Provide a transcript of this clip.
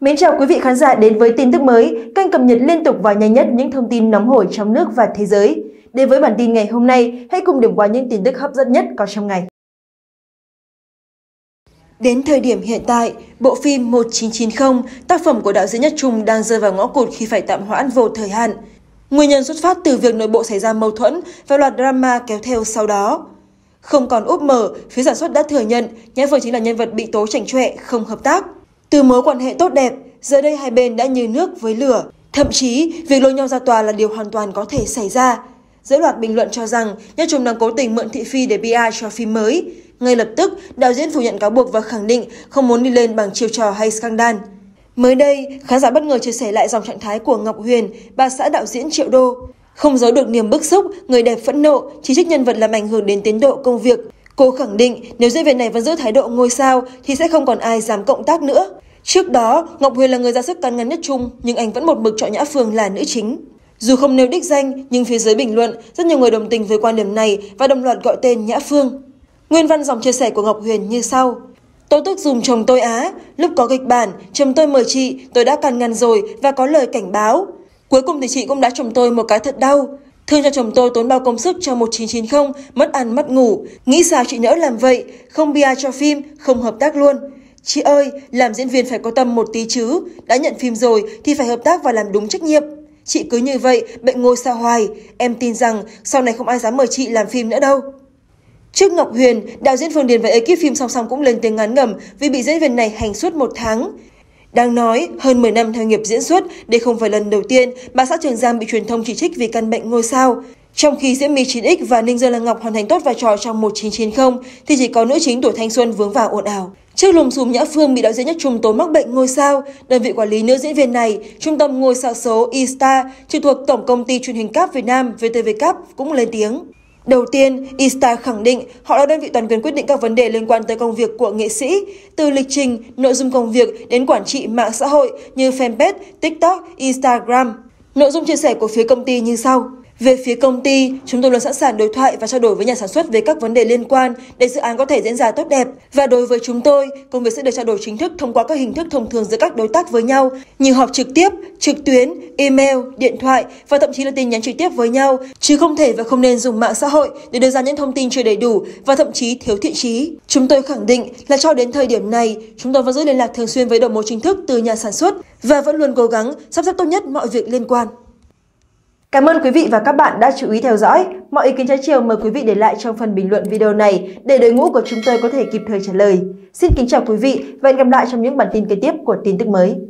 Mến chào quý vị khán giả đến với tin tức mới, kênh cập nhật liên tục và nhanh nhất những thông tin nóng hổi trong nước và thế giới. Đến với bản tin ngày hôm nay, hãy cùng điểm qua những tin tức hấp dẫn nhất có trong ngày. Đến thời điểm hiện tại, bộ phim 1990, tác phẩm của đạo diễn Nhất Trung đang rơi vào ngõ cụt khi phải tạm hoãn vô thời hạn. Nguyên nhân xuất phát từ việc nội bộ xảy ra mâu thuẫn và loạt drama kéo theo sau đó. Không còn úp mở, phía sản xuất đã thừa nhận Nhã Phương chính là nhân vật bị tố chảnh chọe, không hợp tác. Từ mối quan hệ tốt đẹp, giờ đây hai bên đã như nước với lửa. Thậm chí, việc lôi nhau ra tòa là điều hoàn toàn có thể xảy ra. Giữa loạt bình luận cho rằng Nhất Trung đang cố tình mượn thị phi để PR cho phim mới. Ngay lập tức, đạo diễn phủ nhận cáo buộc và khẳng định không muốn đi lên bằng chiêu trò hay scandal. Mới đây, khán giả bất ngờ chia sẻ lại dòng trạng thái của Ngọc Huyền, bà xã đạo diễn Triệu Đô. Không giấu được niềm bức xúc, người đẹp phẫn nộ, chỉ trích nhân vật làm ảnh hưởng đến tiến độ công việc. Cô khẳng định nếu diễn viên này vẫn giữ thái độ ngôi sao thì sẽ không còn ai dám cộng tác nữa. Trước đó, Ngọc Huyền là người ra sức can ngăn Nhất Trung, nhưng anh vẫn một mực chọn Nhã Phương là nữ chính. Dù không nêu đích danh, nhưng phía dưới bình luận, rất nhiều người đồng tình với quan điểm này và đồng loạt gọi tên Nhã Phương. Nguyên văn dòng chia sẻ của Ngọc Huyền như sau. Tôi tức dùm chồng tôi á, lúc có kịch bản, chồng tôi mời chị, tôi đã can ngăn rồi và có lời cảnh báo. Cuối cùng thì chị cũng đã chồng tôi một cái thật đau. Thương cho chồng tôi tốn bao công sức cho 1990, mất ăn mất ngủ. Nghĩ sao chị nỡ làm vậy, không PR cho phim, không hợp tác luôn. Chị ơi, làm diễn viên phải có tâm một tí chứ, đã nhận phim rồi thì phải hợp tác và làm đúng trách nhiệm. Chị cứ như vậy, bệnh ngôi sao hoài, em tin rằng sau này không ai dám mời chị làm phim nữa đâu. Trước Ngọc Huyền, đạo diễn Phương Điền và ekip phim song song cũng lên tiếng ngán ngẩm vì bị diễn viên này hành suốt 1 tháng. Đáng nói, hơn 10 năm theo nghiệp diễn xuất, đây không phải lần đầu tiên bà xã Trường Giang bị truyền thông chỉ trích vì căn bệnh ngôi sao. Trong khi Diễm My 9X và Ninh Dương Lan Ngọc hoàn thành tốt vai trò trong 1990, thì chỉ có nữ chính tuổi thanh xuân vướng vào ồn ào. Trước lùm xùm Nhã Phương bị đạo diễn Nhất Trung tố mắc bệnh ngôi sao, đơn vị quản lý nữ diễn viên này, Trung tâm Ngôi sao số eStar, trực thuộc Tổng công ty truyền hình cáp Việt Nam VTV-Cáp cũng lên tiếng. Đầu tiên, eStar khẳng định họ là đơn vị toàn quyền quyết định các vấn đề liên quan tới công việc của nghệ sĩ, từ lịch trình, nội dung công việc đến quản trị mạng xã hội như fanpage, TikTok, Instagram. Nội dung chia sẻ của phía công ty như sau. Về phía công ty, chúng tôi luôn sẵn sàng đối thoại và trao đổi với nhà sản xuất về các vấn đề liên quan để dự án có thể diễn ra tốt đẹp. Và đối với chúng tôi, công việc sẽ được trao đổi chính thức thông qua các hình thức thông thường giữa các đối tác với nhau, như họp trực tiếp, trực tuyến, email, điện thoại và thậm chí là tin nhắn trực tiếp với nhau, chứ không thể và không nên dùng mạng xã hội để đưa ra những thông tin chưa đầy đủ và thậm chí thiếu thiện chí. Chúng tôi khẳng định là cho đến thời điểm này, chúng tôi vẫn giữ liên lạc thường xuyên với đầu mối chính thức từ nhà sản xuất và vẫn luôn cố gắng sắp xếp tốt nhất mọi việc liên quan. Cảm ơn quý vị và các bạn đã chú ý theo dõi. Mọi ý kiến trái chiều mời quý vị để lại trong phần bình luận video này để đội ngũ của chúng tôi có thể kịp thời trả lời. Xin kính chào quý vị và hẹn gặp lại trong những bản tin kế tiếp của tin tức mới.